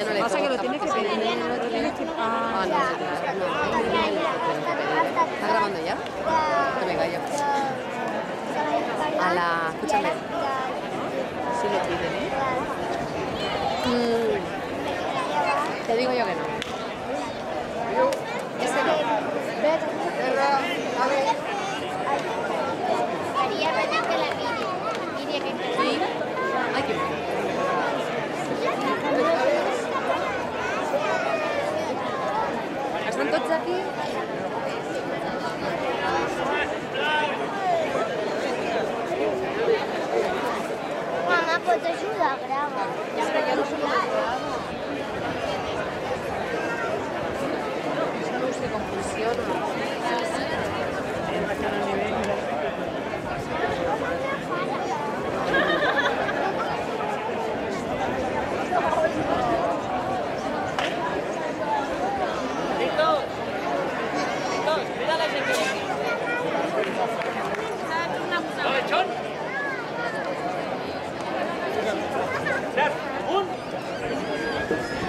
Pasa que lo tienes que pedir. Ah, no, sí, claro. No, ¿está grabando ya? Que me callo. Escúchame. Si lo piden, Te digo yo que no. Ese no. María Benítez la Miri que Sí. Ay, qué bueno. Estan tots aquí? Mama, pots ajudar a gravar? És que jo no soc molt brava. No sé com funciona. Mira la gente que hay aquí. Vale, John. Cert, un.